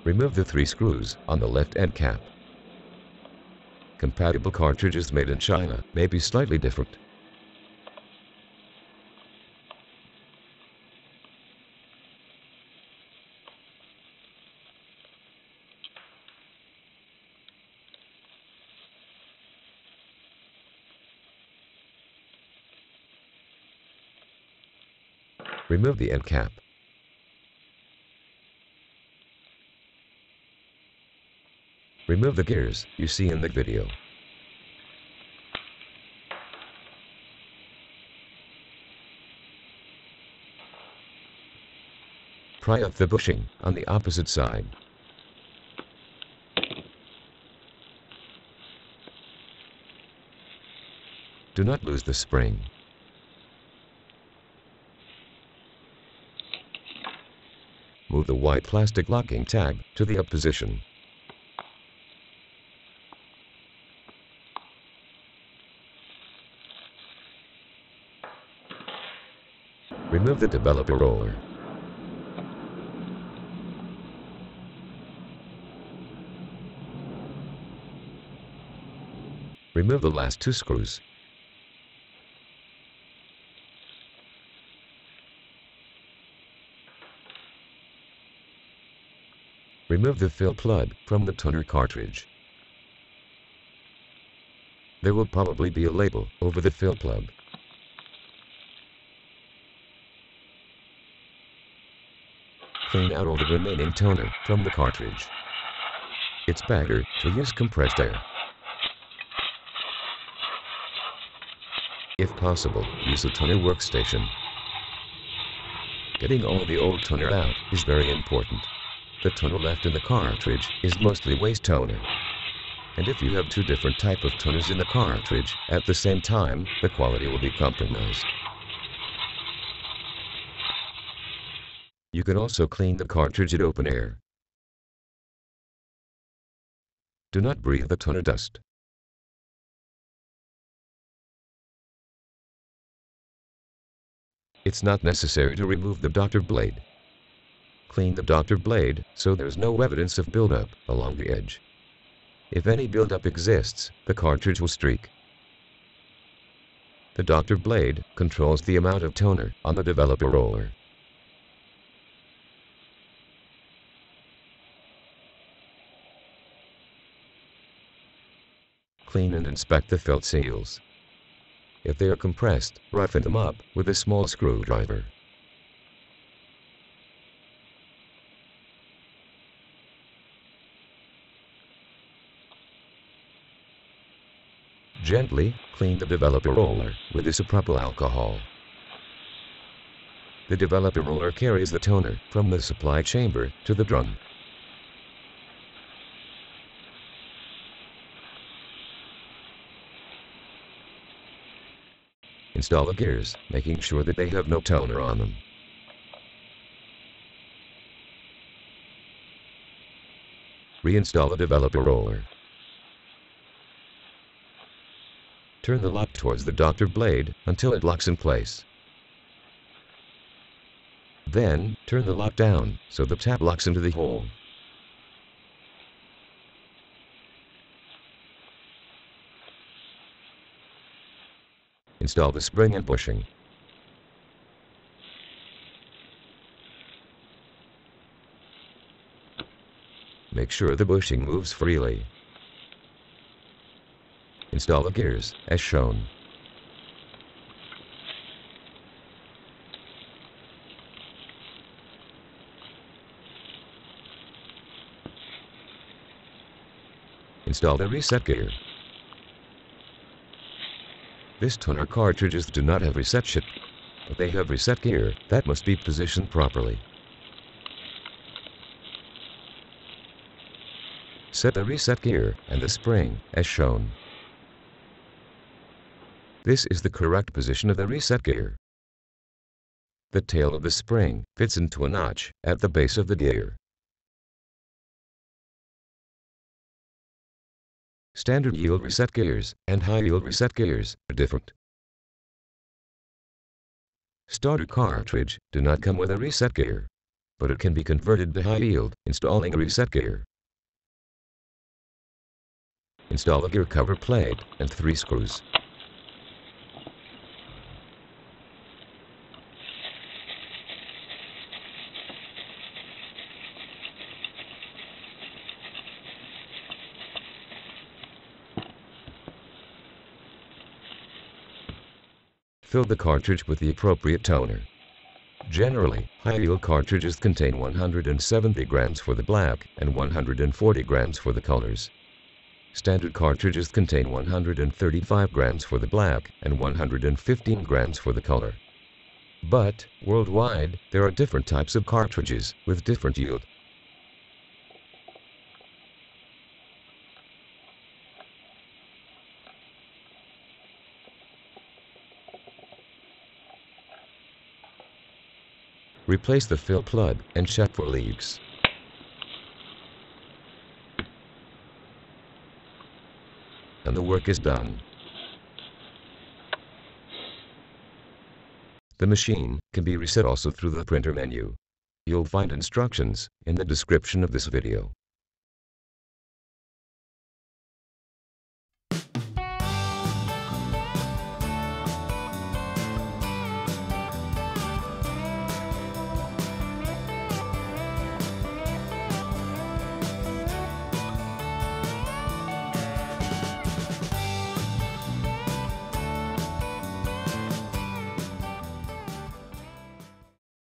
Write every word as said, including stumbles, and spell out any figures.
Remove the three screws on the left end cap. Compatible cartridges made in China may be slightly different. Remove the end cap. Remove the gears you see in the video. Pry up the bushing on the opposite side. Do not lose the spring. Move the white plastic locking tab to the up position. Remove the developer roller. Remove the last two screws. Remove the fill plug from the toner cartridge. There will probably be a label over the fill plug. Clean out all the remaining toner from the cartridge. It's better to use compressed air. If possible, use a toner workstation. Getting all the old toner out is very important. The toner left in the cartridge is mostly waste toner. And if you have two different types of toners in the cartridge at the same time, the quality will be compromised. You can also clean the cartridge at open air. Do not breathe the toner dust. It's not necessary to remove the doctor blade. Clean the doctor blade so there's no evidence of buildup along the edge. If any buildup exists, the cartridge will streak. The doctor blade controls the amount of toner on the developer roller. Clean and inspect the felt seals. If they are compressed, roughen them up with a small screwdriver. Gently clean the developer roller with isopropyl alcohol. The developer roller carries the toner from the supply chamber to the drum. Install the gears, making sure that they have no toner on them. Reinstall the developer roller. Turn the lock towards the doctor blade until it locks in place. Then, turn the lock down so the tab locks into the hole. Install the spring and bushing. Make sure the bushing moves freely. Install the gears, as shown. Install the reset gear. This toner cartridges do not have reset chip, but they have reset gear that must be positioned properly. Set the reset gear and the spring, as shown. This is the correct position of the reset gear. The tail of the spring fits into a notch at the base of the gear. Standard yield reset gears and high yield reset gears are different. Starter cartridge do not come with a reset gear, but it can be converted to high yield, installing a reset gear. Install a gear cover plate and three screws. Fill the cartridge with the appropriate toner. Generally, high-yield cartridges contain one hundred seventy grams for the black and one hundred forty grams for the colors. Standard cartridges contain one hundred thirty-five grams for the black and one hundred fifteen grams for the color. But, worldwide, there are different types of cartridges with different yield. Replace the fill plug and check for leaks. And the work is done. The machine can be reset also through the printer menu. You'll find instructions in the description of this video.